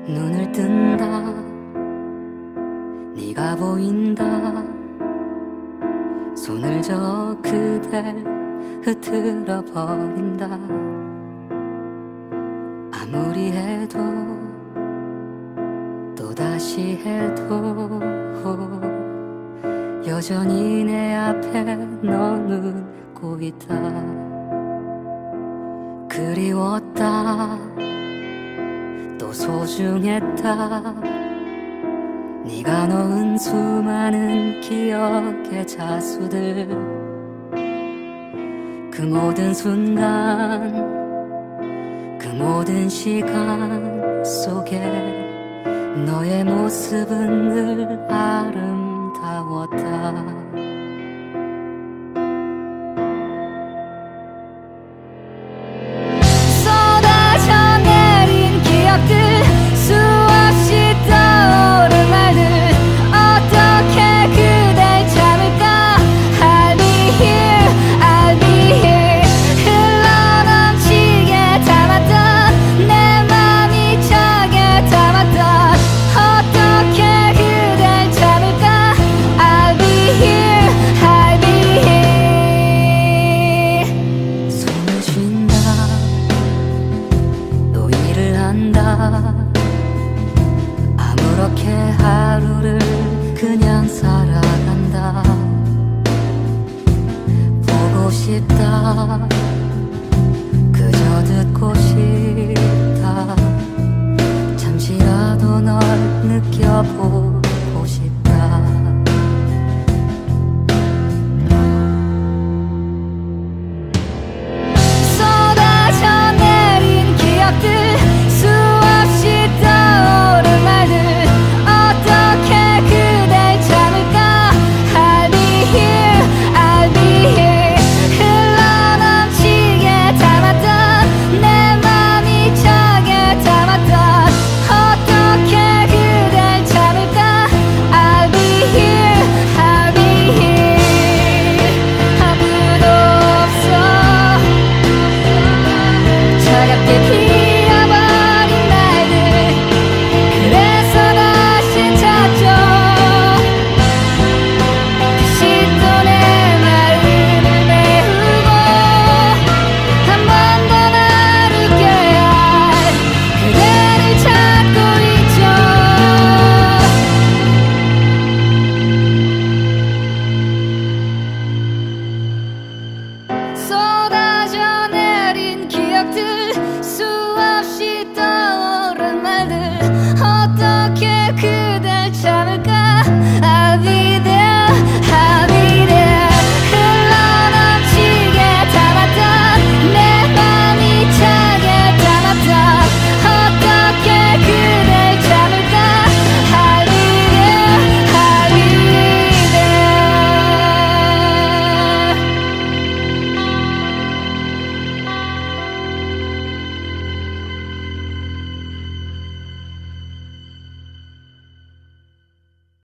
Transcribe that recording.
눈을 뜬다. 네가 보인다. 손을 저 그댈 흐트러 버린다. 아무리 해도 또다시 해도 여전히 내 앞에 너는 있다. 그리웠다. 또 소중했다. 네가 놓은 수많은 기억의 자수들. 그 모든 순간, 그 모든 시간 속에 너의 모습은 늘 아름다웠다. 수없이 떠오른 말들 어떻게 그댈 참을까. I'll be here, I'll be here. 흘러넘치게 담았던 내 맘이 차게 담았던 어떻게 그댈 참을까. I'll be here, I'll be here. 숨을 쉰다. 또 일을 한다. 그렇게 하루를 그냥 살아간다. 보고 싶다. 그저 듣고 싶다. 잠시라도 널 느껴보고 싶다. 쏟아져 내린 기억들. 수없이 떠오른 말들 어떻게 그댈 참을까. I'll be here, I'll be here. 흘러넘치게 담았던 내 맘이 차게 담았던 어떻게 그댈 참을까. I'll be here, I'll be here. 아무도 없어. 차갑게 피어버린 날들. 그래서 다시 찾죠. 다시 또 내 마음을 메우고 한 번 더 나를 껴야 할 그대를 찾고 있죠. 쏟아져 내린 기억들. 수없이 떠오른 말들 어떻게 그댈 참을까. I'll be there.